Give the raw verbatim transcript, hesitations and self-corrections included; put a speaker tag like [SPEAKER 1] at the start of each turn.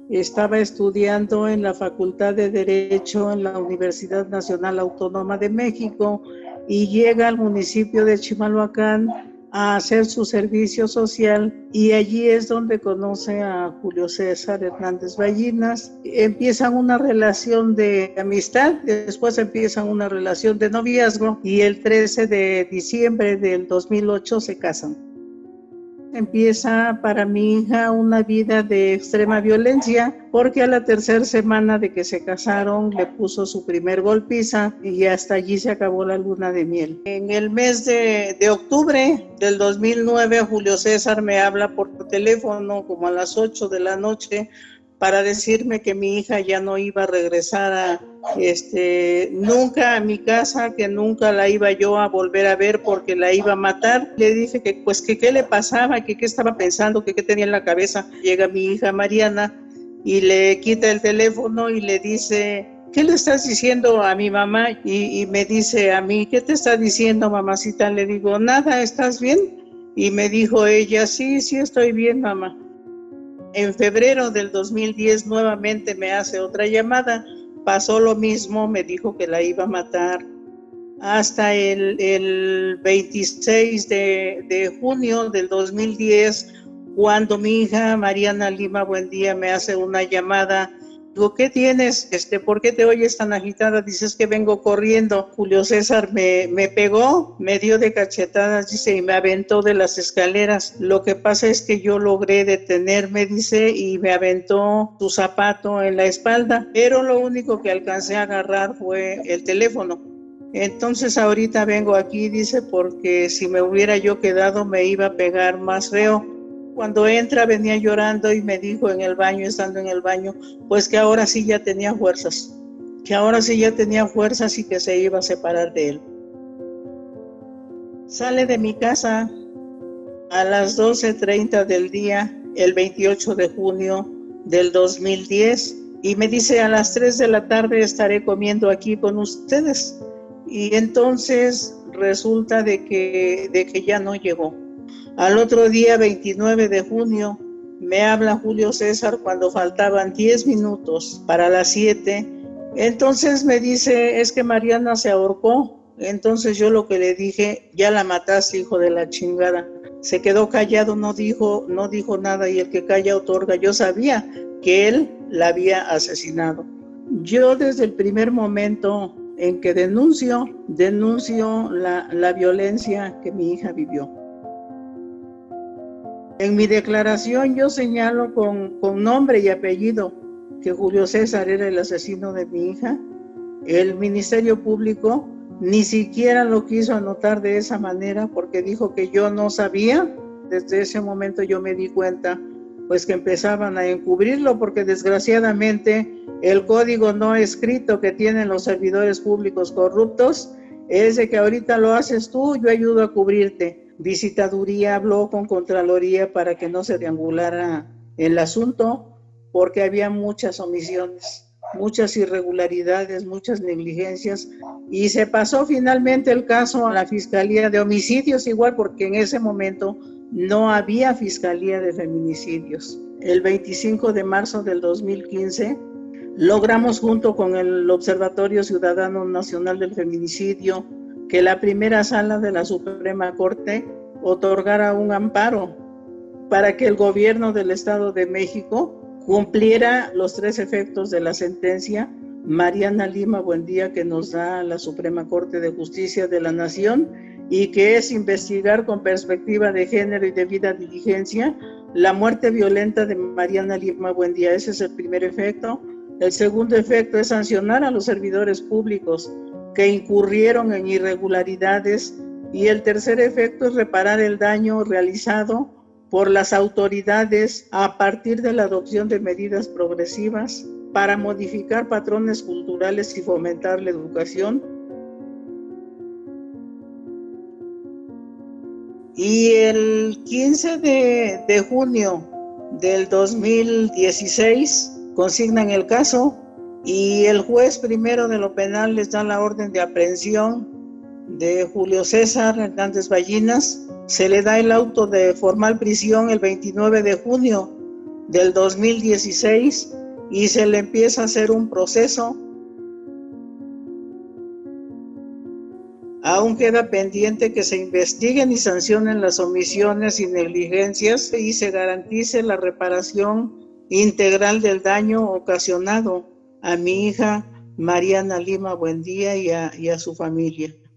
[SPEAKER 1] Estaba estudiando en la Facultad de Derecho en la Universidad Nacional Autónoma de México y llega al municipio de Chimalhuacán a hacer su servicio social, y allí es donde conoce a Julio César Hernández Ballinas. Empiezan una relación de amistad, después empiezan una relación de noviazgo y el trece de diciembre del dos mil ocho se casan. Empieza para mi hija una vida de extrema violencia, porque a la tercera semana de que se casaron le puso su primer golpiza y hasta allí se acabó la luna de miel. En el mes de, de octubre del dos mil nueve, Julio César me habla por teléfono como a las ocho de la noche para decirme que mi hija ya no iba a regresar a, este, nunca a mi casa, que nunca la iba yo a volver a ver porque la iba a matar. Le dije que pues que qué le pasaba, que qué estaba pensando, que qué tenía en la cabeza. Llega mi hija Mariana y le quita el teléfono y le dice: ¿qué le estás diciendo a mi mamá? Y, y me dice a mí: ¿qué te está diciendo, mamacita? Le digo: nada, ¿estás bien? Y me dijo ella: sí, sí estoy bien, mamá. En febrero del dos mil diez nuevamente me hace otra llamada, pasó lo mismo, me dijo que la iba a matar. Hasta el, el veintiséis de, de junio del dos mil diez, cuando mi hija Mariana Lima Buendía me hace una llamada. Digo: ¿qué tienes? Este, ¿por qué te oyes tan agitada? Dices que vengo corriendo. Julio César me, me pegó, me dio de cachetadas, dice, y me aventó de las escaleras. Lo que pasa es que yo logré detenerme, dice, y me aventó su zapato en la espalda, pero lo único que alcancé a agarrar fue el teléfono. Entonces ahorita vengo aquí, dice, porque si me hubiera yo quedado me iba a pegar más feo. Cuando entra venía llorando y me dijo en el baño, estando en el baño, pues que ahora sí ya tenía fuerzas, que ahora sí ya tenía fuerzas y que se iba a separar de él. Sale de mi casa a las doce treinta del día, el veintiocho de junio del dos mil diez, y me dice: a las tres de la tarde estaré comiendo aquí con ustedes. Y entonces resulta de que, de que ya no llegó. Al otro día, veintinueve de junio, me habla Julio César cuando faltaban diez minutos para las siete. Entonces me dice: es que Mariana se ahorcó. Entonces yo lo que le dije: ya la mataste, hijo de la chingada. Se quedó callado, no dijo, no dijo nada, y el que calla otorga. Yo sabía que él la había asesinado. Yo desde el primer momento en que denuncio, denuncio la, la violencia que mi hija vivió. En mi declaración yo señalo con, con nombre y apellido que Julio César era el asesino de mi hija. El Ministerio Público ni siquiera lo quiso anotar de esa manera porque dijo que yo no sabía. Desde ese momento yo me di cuenta pues que empezaban a encubrirlo, porque desgraciadamente el código no escrito que tienen los servidores públicos corruptos es de que ahorita lo haces tú, yo ayudo a cubrirte. Visitaduría habló con Contraloría para que no se triangulara el asunto, porque había muchas omisiones, muchas irregularidades, muchas negligencias, y se pasó finalmente el caso a la Fiscalía de Homicidios, igual porque en ese momento no había Fiscalía de Feminicidios. El veinticinco de marzo del dos mil quince logramos, junto con el Observatorio Ciudadano Nacional del Feminicidio, que la primera sala de la Suprema Corte otorgara un amparo para que el gobierno del Estado de México cumpliera los tres efectos de la sentencia Mariana Lima Buendía que nos da la Suprema Corte de Justicia de la Nación, y que es investigar con perspectiva de género y debida diligencia la muerte violenta de Mariana Lima Buendía. Ese es el primer efecto. El segundo efecto es sancionar a los servidores públicos que incurrieron en irregularidades, y el tercer efecto es reparar el daño realizado por las autoridades a partir de la adopción de medidas progresivas para modificar patrones culturales y fomentar la educación. Y el quince de junio del dos mil dieciséis consignan el caso, y el juez primero de lo penal les da la orden de aprehensión de Julio César Hernández Ballinas. Se le da el auto de formal prisión el veintinueve de junio del dos mil dieciséis y se le empieza a hacer un proceso. Aún queda pendiente que se investiguen y sancionen las omisiones y negligencias y se garantice la reparación integral del daño ocasionado a mi hija Mariana Lima Buendía y a, y a su familia.